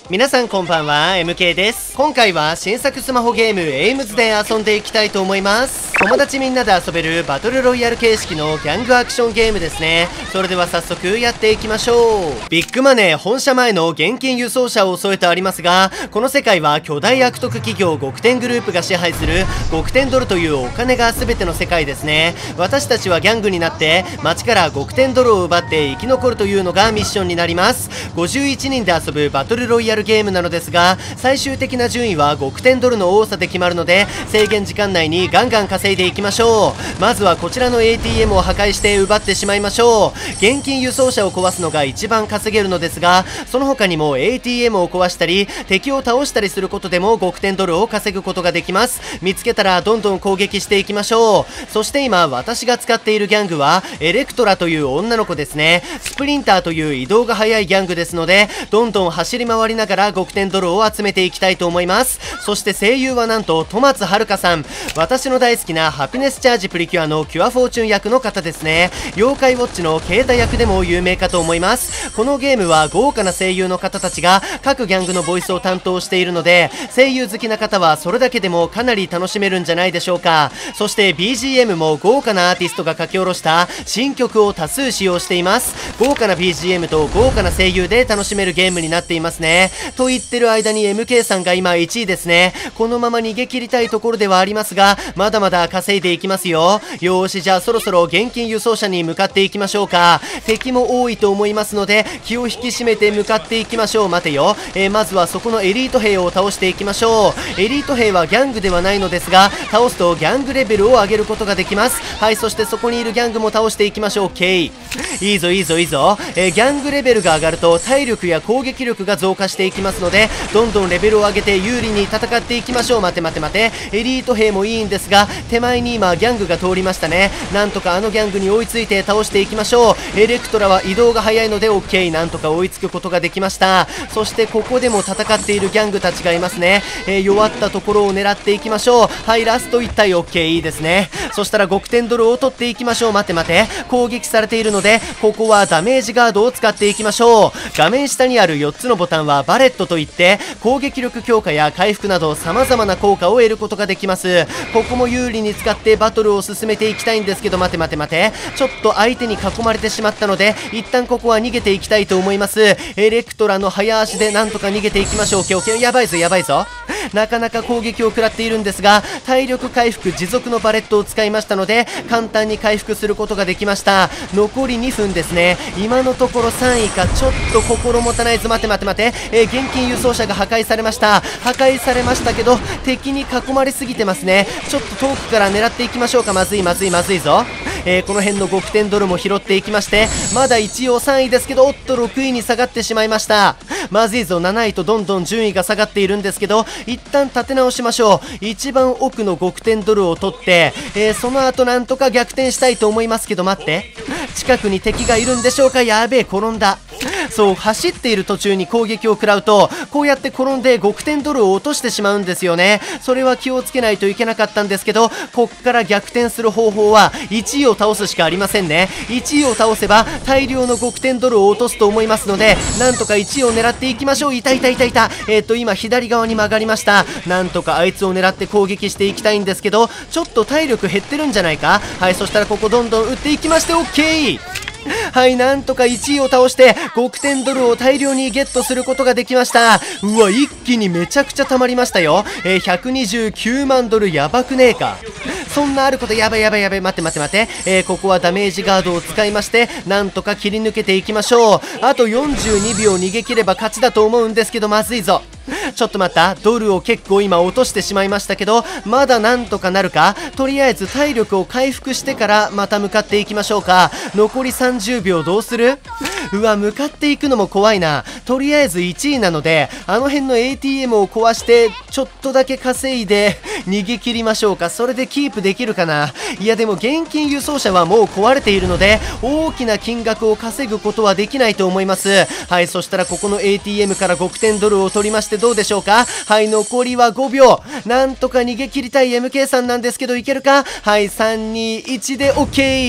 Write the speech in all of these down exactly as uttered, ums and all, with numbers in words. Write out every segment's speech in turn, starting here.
皆さんこんばんは、エムケー です。今回は新作スマホゲームエイムズで遊んでいきたいと思います。友達みんなで遊べるバトルロイヤル形式のギャングアクションゲームですね。それでは早速やっていきましょう。ビッグマネー本社前の現金輸送車を添えてありますが、この世界は巨大悪徳企業極天グループが支配する極天ドルというお金が全ての世界ですね。私たちはギャングになって街から極天ドルを奪って生き残るというのがミッションになります。ごじゅういちにんで遊ぶバトルロイヤルゲームなのですが、最終的な順位は極天ドルの多さで決まるので、制限時間内にガンガン稼いでいきましょう。まずはこちらの エーティーエム を破壊して奪ってしまいましょう。現金輸送車を壊すのが一番稼げるのですが、その他にも エーティーエム を壊したり敵を倒したりすることでも極天ドルを稼ぐことができます。見つけたらどんどん攻撃していきましょう。そして今私が使っているギャングはエレクトラという女の子ですね。スプリンターという移動が速いギャングですので、どんどん走り回りながら極天ドルを集めていきたいと思います。そして声優はなんと戸松遥さん、私の大好きなハピネスチャージプリキュアのキュアフォーチュン役の方ですね。妖怪ウォッチのケイタ役でも有名かと思います。このゲームは豪華な声優の方たちが各ギャングのボイスを担当しているので、声優好きな方はそれだけでもかなり楽しめるんじゃないでしょうか。そして ビージーエム も豪華なアーティストが書き下ろした新曲を多数使用しています。豪華な ビージーエム と豪華な声優で楽しめるゲームになっていますね。と言ってる間に エムケー さんが今いちいですね。このまま逃げ切りたいところではありますが、まだまだ稼いでいきますよ。よーし、じゃあそろそろ現金輸送車に向かっていきましょうか。敵も多いと思いますので気を引き締めて向かっていきましょう。待てよ、えー、まずはそこのエリート兵を倒していきましょう。エリート兵はギャングではないのですが、倒すとギャングレベルを上げることができます。はい、そしてそこにいるギャングも倒していきましょう。 OK、 いいぞいいぞいいぞ、えー、ギャングレベルが上がると体力や攻撃力が増加していきますので、どんどんレベルを上げて有利に戦っていきましょう。待て待て待て、エリート兵もいいんですが、手前に今ギャングが通りましたね。なんとかあのギャングに追いついて倒していきましょう。エレクトラは移動が速いので OK、 なんとか追いつくことができました。そしてここでも戦っているギャングたちがいますね。えー、弱ったところを狙っていきましょう。はい、ラストいち体 OK、 いいですね。そしたら極天ドルを取っていきましょう。待て待て、攻撃されているのでここはダメージガードを使っていきましょう。画面下にあるよっつのボタンはバレットといって、攻撃力強化や回復など様々な効果を得ることができます。ここも有利に使ってバトルを進めていきたいんですけど、待て待て待て、ちょっと相手に囲まれてしまったので一旦ここは逃げていきたいと思います。エレクトラの早足でなんとか逃げていきましょう。オッケーオッケー、やばいぞやばいぞ、なかなか攻撃を食らっているんですが、体力回復持続のバレットを使いましたので簡単に回復することができました。残りにふんですね。今のところさんいか、ちょっと心もたないぞ。待て待て待て、えー、現金輸送車が破壊されました。破壊されましたけど敵に囲まれすぎてますね。ちょっと遠くから狙っていきましょうか。まずいまずいまずいぞ。えー、この辺の極天ドルも拾っていきまして、まだ一応さんいですけど、おっとろくいに下がってしまいました。まずいぞ。なないとどんどん順位が下がっているんですけど、一旦立て直しましょう。一番奥の極天ドルを取って、えー、その後なんとか逆転したいと思いますけど、待って、近くに敵がいるんでしょうか。やべえ、転んだ。そう、走っている途中に攻撃を食らうとこうやって転んで極天ドルを落としてしまうんですよね。それは気をつけないといけなかったんですけど、こっから逆転する方法はいちいを倒すしかありませんね。いちいを倒せば大量の極天ドルを落とすと思いますので、なんとかいちいを狙っていきましょう。いたいたいたいた、えー、っと今左側に曲がりました。なんとかあいつを狙って攻撃していきたいんですけど、ちょっと体力減ってるんじゃないか。はい、そしたらここどんどん打っていきまして OK。はい、なんとかいちいを倒して極天ドルを大量にゲットすることができました。うわ、一気にめちゃくちゃ溜まりましたよ。えー、ひゃくにじゅうきゅうまんドル、やばくねえか。そんなあること、やばいやばいやばい、待って待って待って、えー、ここはダメージガードを使いましてなんとか切り抜けていきましょう。あとよんじゅうにびょう逃げ切れば勝ちだと思うんですけど、まずいぞ。ちょっと待った、ドルを結構今落としてしまいましたけど、まだなんとかなるか。とりあえず体力を回復してからまた向かっていきましょうか。残りさんじゅうびょうどうする。うわ、向かっていくのも怖いな。とりあえずいちいなのであの辺の エーティーエム を壊してちょっとだけ稼いで逃げ切りましょうか。それでキープできるかな。いやでも現金輸送車はもう壊れているので大きな金額を稼ぐことはできないと思います。はい、そしたらここの エーティーエム から極天ドルを取りまして、どうでしょうか。はい、残りはごびょう。なんとか逃げ切りたい エムケー さんなんですけど、いけるか。はい、さんにいちで OK。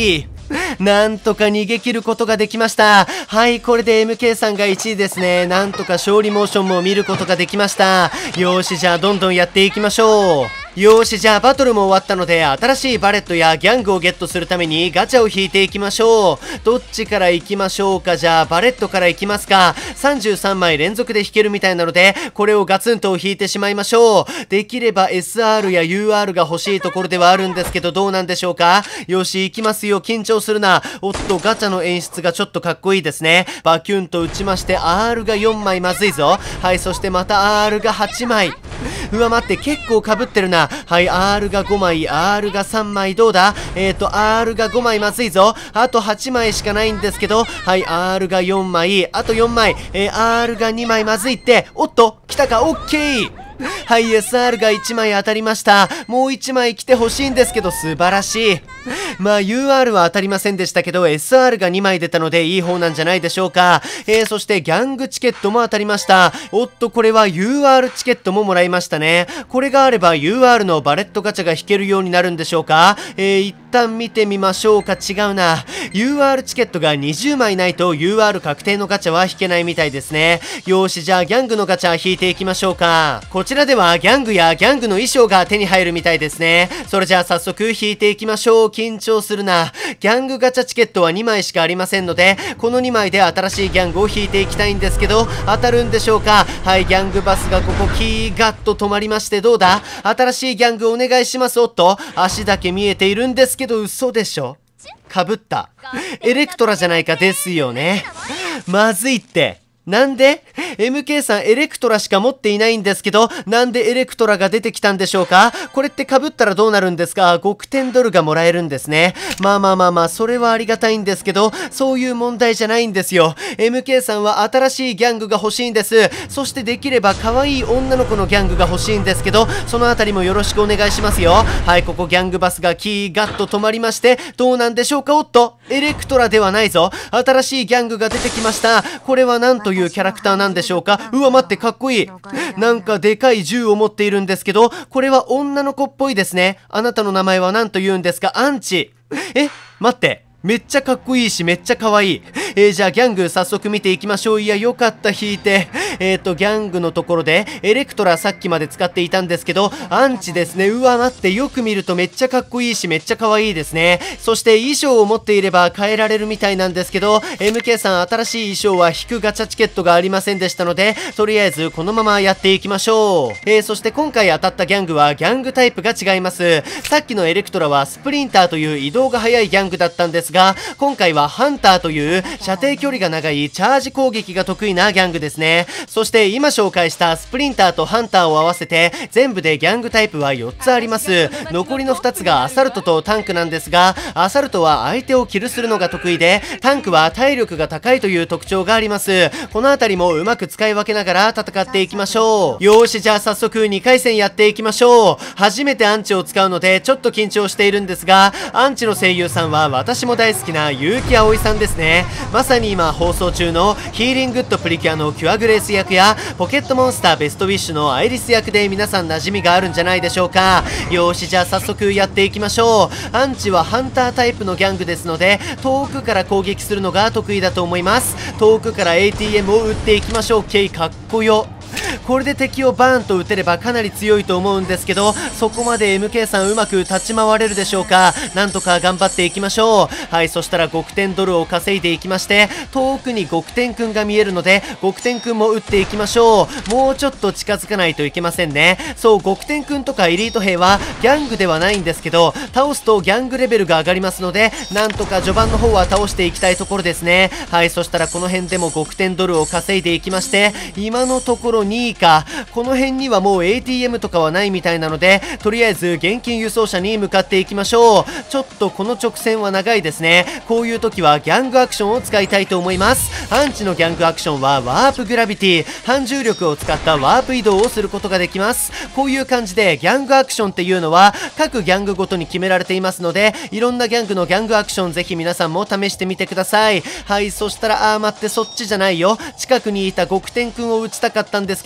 なんとか逃げ切ることができました。はい、これで エムケー さんがいちいですね。なんとか勝利モーションも見ることができました。よーし、じゃあどんどんやっていきましょう。よーし、じゃあバトルも終わったので、新しいバレットやギャングをゲットするためにガチャを引いていきましょう。どっちから行きましょうか。じゃあバレットから行きますか。さんじゅうさんまい連続で引けるみたいなので、これをガツンと引いてしまいましょう。できれば エスアール や ユーアール が欲しいところではあるんですけど、どうなんでしょうか。よし、行きますよ。緊張するな。おっと、ガチャの演出がちょっとかっこいいですね。バキュンと打ちまして、アール がよんまいまずいぞ。はい、そしてまた アール がはちまい。うわ、待って、結構被ってるな。はい、アール がごまい、アール がさんまい、どうだ。えーと、アール がごまいまずいぞ。あとはちまいしかないんですけど、はい、アール がよんまい、あとよんまい、えー、アール がにまいまずいって、おっと、来たか、オッケー。はい、エスアール がいちまい当たりました。もういちまい来てほしいんですけど、素晴らしい。まあ ユーアール は当たりませんでしたけど エスアール がにまい出たのでいい方なんじゃないでしょうか。えー、そしてギャングチケットも当たりました。おっと、これは ユーアール チケットももらいましたね。これがあれば ユーアール のバレットガチャが引けるようになるんでしょうか。えー、一旦見てみましょうか。違うな。ユーアール チケットがにじゅうまいないと ユーアール 確定のガチャは引けないみたいですね。よーし、じゃあギャングのガチャ引いていきましょうか。こちらではギャングやギャングの衣装が手に入るみたいですね。それじゃあ早速引いていきましょう。緊張するな。ギャングガチャチケットはにまいしかありませんので、このにまいで新しいギャングを引いていきたいんですけど、当たるんでしょうか。はい、ギャングバスがここキーガッと止まりまして、どうだ。新しいギャングお願いします。おっと、足だけ見えているんですけど、嘘でしょ。かぶった。エレクトラじゃないかですよね。まずいって。なんで エムケー さんエレクトラしか持っていないんですけど、なんでエレクトラが出てきたんでしょうか。これって被ったらどうなるんですか。ごくてんドルがもらえるんですね。まあまあまあまあ、それはありがたいんですけど、そういう問題じゃないんですよ。エムケー さんは新しいギャングが欲しいんです。そしてできれば可愛い女の子のギャングが欲しいんですけど、そのあたりもよろしくお願いしますよ。はい、ここギャングバスがキーガッと止まりまして、どうなんでしょうか。おっと、エレクトラではないぞ。新しいギャングが出てきました。これは何というキャラクターなんでしょうか。うわ、待って、かっこいい。なんかでかい銃を持っているんですけど、これは女の子っぽいですね。あなたの名前は何と言うんですか。アンチ。え、待って。めっちゃかっこいいし、めっちゃ可愛い。えー、じゃあギャング早速見ていきましょう。いや、よかった、引いて。えっと、ギャングのところで、エレクトラさっきまで使っていたんですけど、アンチですね。うわ、待って、よく見るとめっちゃかっこいいし、めっちゃ可愛いですね。そして衣装を持っていれば変えられるみたいなんですけど、エムケー さん新しい衣装は引くガチャチケットがありませんでしたので、とりあえずこのままやっていきましょう。えー、そして今回当たったギャングはギャングタイプが違います。さっきのエレクトラはスプリンターという移動が速いギャングだったんですが、今回はハンターという射程距離が長いチャージ攻撃が得意なギャングですね。そして今紹介したスプリンターとハンターを合わせて全部でギャングタイプはよっつあります。残りのふたつがアサルトとタンクなんですが、アサルトは相手をキルするのが得意で、タンクは体力が高いという特徴があります。このあたりもうまく使い分けながら戦っていきましょう。よーし、じゃあ早速にかい戦やっていきましょう。初めてアンチを使うのでちょっと緊張しているんですが、アンチの声優さんは私も大好きな結城葵さんですね。まさに今放送中のヒーリングッドプリキュアのキュアグレース役やポケットモンスターベストウィッシュのアイリス役で皆さん馴染みがあるんじゃないでしょうか。よーし、じゃあ早速やっていきましょう。アンチはハンタータイプのギャングですので、遠くから攻撃するのが得意だと思います。遠くから エーティーエム を撃っていきましょう。ケイかっこよ。これで敵をバーンと撃てればかなり強いと思うんですけど、そこまで エムケー さんうまく立ち回れるでしょうか。なんとか頑張っていきましょう。はい、そしたらごくてんドルを稼いでいきまして、遠くにごくてんくんが見えるのでごくてんくんも撃っていきましょう。もうちょっと近づかないといけませんね。そう、ごくてんくんとかエリート兵はギャングではないんですけど、倒すとギャングレベルが上がりますので、なんとか序盤の方は倒していきたいところですね。はい、そしたらこの辺でもごくてんドルを稼いでいきまして、今のところにいか。この辺にはもう エーティーエム とかはないみたいなので、とりあえず現金輸送車に向かっていきましょう。ちょっとこの直線は長いですね。こういう時はギャングアクションを使いたいと思います。アンチのギャングアクションはワープグラビティ、反重力を使ったワープ移動をすることができます。こういう感じでギャングアクションっていうのは各ギャングごとに決められていますので、いろんなギャングのギャングアクションぜひ皆さんも試してみてください。はい、そしたら、あー待って、そっちじゃないよ。近くにいたごくてんくんを撃ちたかったんですけど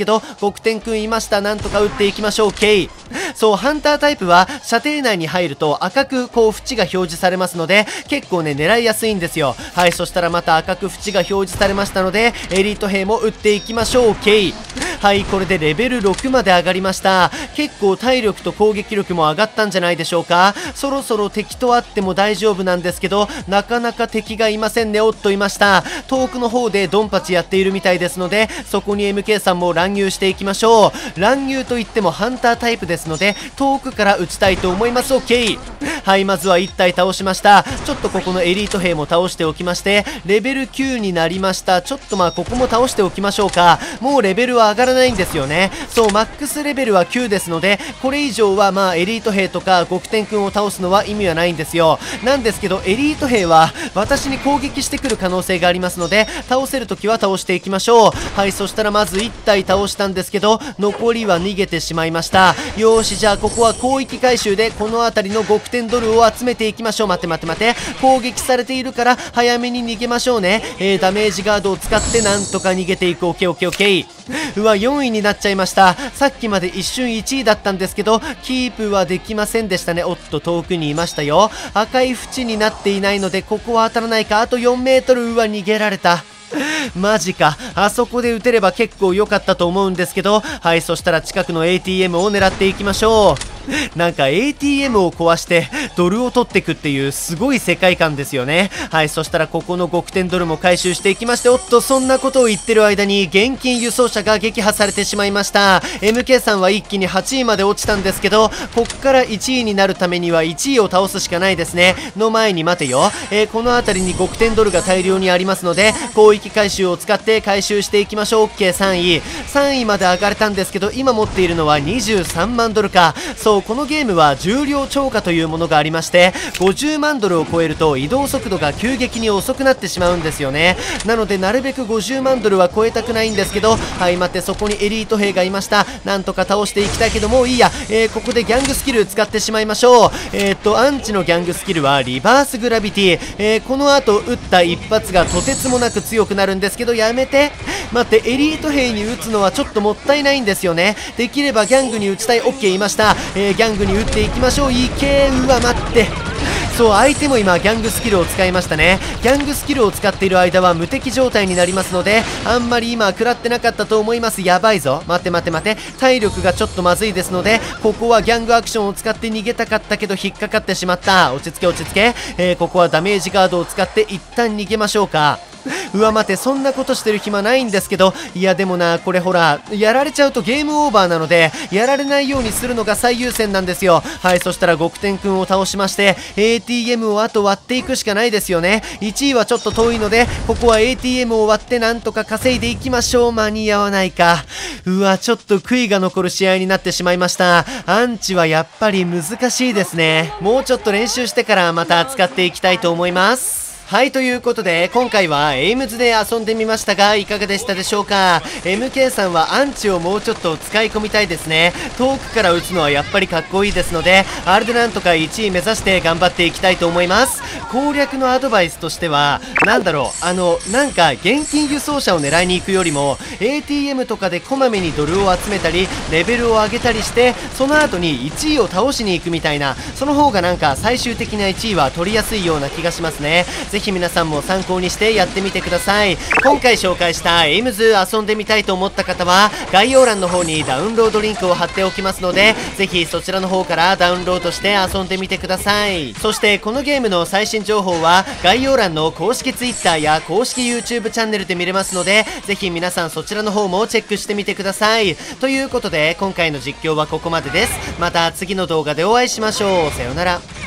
けど、極天くんいました。なんとか打っていきましょう。K。そう、ハンタータイプは射程内に入ると赤くこう縁が表示されますので、結構ね、狙いやすいんですよ。はい、そしたらまた赤く縁が表示されましたので、エリート兵も打っていきましょう。K。はい、これでレベルろくまで上がりました。結構体力と攻撃力も上がったんじゃないでしょうか。そろそろ敵と会っても大丈夫なんですけど、なかなか敵がいませんね。おっといました。遠くの方でドンパチやっているみたいですので、そこに エムケー さんも乱入していきましょう。乱入といってもハンタータイプですので、遠くから撃ちたいと思います。 OK。 はい、まずはいち体倒しました。ちょっとここのエリート兵も倒しておきまして、レベルきゅうになりました。ちょっとまあここも倒しておきましょうか。もうレベルは上がらないんですよね。そう、マックスレベルはきゅうですので、これ以上はまあエリート兵とか極天くんを倒すのは意味はないんですよ。なんですけどエリート兵は私に攻撃してくる可能性がありますので、倒せるときは倒していきましょう。はい、そしたらまずいち体倒したんですけど、残りは逃げてしまいました。よーし、じゃあここは広域回収でこの辺りの極天ドルを集めていきましょう。待って待って待って、攻撃されているから早めに逃げましょうね。えー、ダメージガードを使ってなんとか逃げていく。オッケーオッケーオッケー。うわ、よんいになっちゃいました。さっきまで一瞬いちいだったんですけど、キープはできませんでしたね。おっと、遠くにいましたよ。赤い縁になっていないので、ここは当たらないか。あとよんメートル。うわ、逃げられた。マジか。あそこで撃てれば結構良かったと思うんですけど、はい、そしたら近くの エーティーエム を狙っていきましょう。なんか エーティーエム を壊してドルを取っていくっていうすごい世界観ですよね。はい、そしたらここの極天ドルも回収していきまして、おっと、そんなことを言ってる間に現金輸送車が撃破されてしまいました。 エムケー さんは一気にはちいまで落ちたんですけど、こっからいちいになるためにはいちいを倒すしかないですね。の前に待てよ、えー、この辺りに極天ドルが大量にありますので、広域回収を使って回収していきましょう。 OK、 さんいさんいまで上がれたんですけど、今持っているのはにじゅうさんまんドルか。そう、このゲームは重量超過というものがありまして、ごじゅうまんドルを超えると移動速度が急激に遅くなってしまうんですよね。なのでなるべくごじゅうまんドルは超えたくないんですけど、はい、待って、そこにエリート兵がいました。なんとか倒していきたいけど、もういいや、えー、ここでギャングスキル使ってしまいましょう。えー、っとアンチのギャングスキルはリバースグラビティ、えー、この後撃った一発がとてつもなく強くなるんですけど、やめて、待って、エリート兵に撃つのはちょっともったいないんですよね。できればギャングに撃ちたい。 OK、 いました。えー、ギャングに撃っていきましょう。いけー。うわ、待って、そう、相手も今ギャングスキルを使いましたね。ギャングスキルを使っている間は無敵状態になりますので、あんまり今食らってなかったと思います。やばいぞ。待って待って待って、体力がちょっとまずいですので、ここはギャングアクションを使って逃げたかったけど引っかかってしまった。落ち着け落ち着け、えー、ここはダメージガードを使って一旦逃げましょうか。うわ、待て、そんなことしてる暇ないんですけど、いやでもな、これほらやられちゃうとゲームオーバーなので、やられないようにするのが最優先なんですよ。はい、そしたら極天くんを倒しまして エーティーエム をあと割っていくしかないですよね。いちいはちょっと遠いので、ここは エーティーエム を割ってなんとか稼いでいきましょう。間に合わないか。うわ、ちょっと悔いが残る試合になってしまいました。アンチはやっぱり難しいですね。もうちょっと練習してからまた使っていきたいと思います。はい、ということで今回はエイムズで遊んでみましたが、いかがでしたでしょうか。 エムケー さんはアンチをもうちょっと使い込みたいですね。遠くから撃つのはやっぱりかっこいいですので、あれでなんとかいちい目指して頑張っていきたいと思います。攻略のアドバイスとしては、なんだろう、あのなんか現金輸送車を狙いに行くよりも エーティーエム とかでこまめにドルを集めたりレベルを上げたりして、その後にいちいを倒しに行くみたいな、その方がなんか最終的ないちいは取りやすいような気がしますね。ぜひ皆さんも参考にしてやってみてください。今回紹介したエイムズ遊んでみたいと思った方は概要欄の方にダウンロードリンクを貼っておきますので、ぜひそちらの方からダウンロードして遊んでみてください。そしてこのゲームの最新情報は概要欄の公式 Twitter や公式 YouTube チャンネルで見れますので、ぜひ皆さんそちらの方もチェックしてみてください。ということで今回の実況はここまでです。また次の動画でお会いしましょう。さようなら。